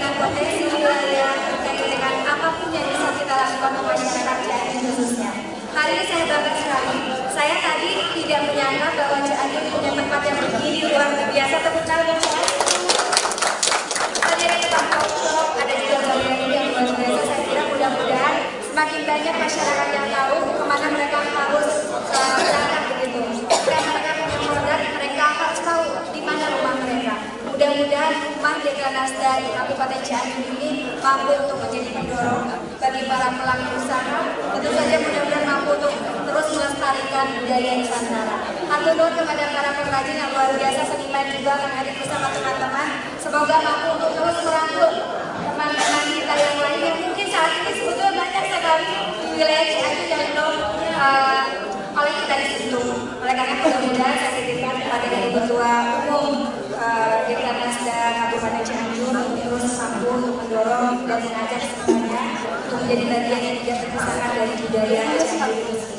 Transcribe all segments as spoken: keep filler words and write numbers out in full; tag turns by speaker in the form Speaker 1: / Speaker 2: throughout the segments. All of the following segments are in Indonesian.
Speaker 1: dengan potensi wilayah, terkait dengan apapun yang bisa kita lakukan untuk masyarakat Cianjur khususnya. Hari ini saya bangga sekali. Saya tadi tidak menyangka bahwa Cianjur punya tempat yang begini luar biasa. Tepuk tangan Cianjur. Tadi ada tempat workshop, ada juga galeri yang luar biasa. Saya kira mudah-mudahan semakin banyak masyarakat yang tahu kemana mereka harus uh, berangkat begitu. Jika mereka punya produk, mereka harus tahu di mana rumah mereka. Mudah-mudahan rumah Dekranasda di Kabupaten Cianjur ini mampu untuk menjadi pendorong bagi para pelaku usaha. Tentu saja mudah-mudahan mampu untuk terus melestarikan budaya Nusantara. Hatur nuhun kepada para pengrajin yang luar biasa, seniman juga akan hadir bersama teman-teman. Semoga mampu untuk terus merangkul teman-teman kita yang lain yang mungkin saat ini sebetulnya banyak sekali di wilayah Cianjur yang belum uh, oleh kita disentuh. Oleh karena mudah-mudahan saya titipkan kepada dari Ketua Umum uh, Dekranasda Kabupaten Cianjur terus mampu untuk mendorong dan mengajak semuanya untuk menjadi bagian yang tidak terpisahkan dari budaya Cianjur ini sendiri.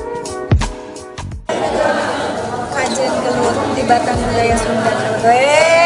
Speaker 1: Kajen Gelut di Batang Wilayah Sunda.